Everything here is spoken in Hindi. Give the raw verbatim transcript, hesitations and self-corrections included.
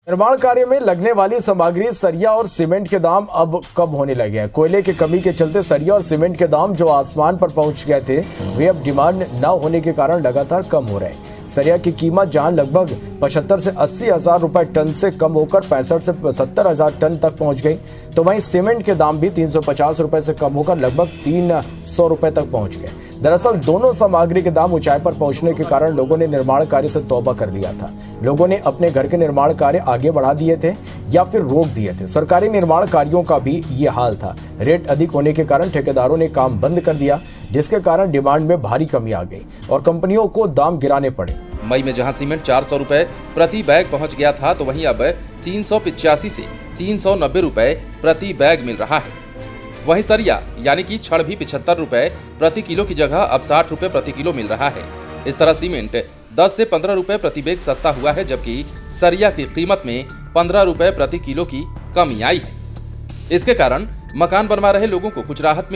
निर्माण कार्य में लगने वाली सामग्री सरिया और सीमेंट के दाम अब कम होने लगे हैं। कोयले की कमी के चलते सरिया और सीमेंट के दाम जो आसमान पर पहुंच गए थे, वे अब डिमांड न होने के कारण लगातार कम हो रहे हैं। सरिया की कीमत जहां लगभग पचहत्तर से अस्सी हजार रुपए टन से कम होकर पैंसठ से सत्तर हजार टन तक पहुंच गई, तो वहीं सीमेंट के दाम भी तीन सौ पचास रुपए से कम होकर लगभग तीन सौ रुपए तक पहुंच गए। दरअसल दोनों सामग्री के दाम ऊंचाई पर पहुंचने के कारण लोगों ने निर्माण कार्य से तौबा कर लिया था। लोगों ने अपने घर के निर्माण कार्य आगे बढ़ा दिए थे या फिर रोक दिए थे। सरकारी निर्माण कार्यों का भी ये हाल था। रेट अधिक होने के कारण ठेकेदारों ने काम बंद कर दिया, जिसके कारण डिमांड में भारी कमी आ गई और कंपनियों को दाम गिराने पड़े। मई में जहां सीमेंट चार सौ रुपए प्रति बैग पहुंच गया था, तो वहीं अब तीन सौ पिचासी से तीन सौ नब्बे रुपए प्रति बैग मिल रहा है। वहीं सरिया यानी कि छड़ भी पिछहत्तर रुपए प्रति किलो की जगह अब साठ रुपए प्रति किलो मिल रहा है। इस तरह सीमेंट दस से पंद्रह रुपए प्रति बैग सस्ता हुआ है, जबकि सरिया की कीमत में पंद्रह रुपए प्रति किलो की कमी आई है। इसके कारण मकान बनवा रहे लोगों को कुछ राहत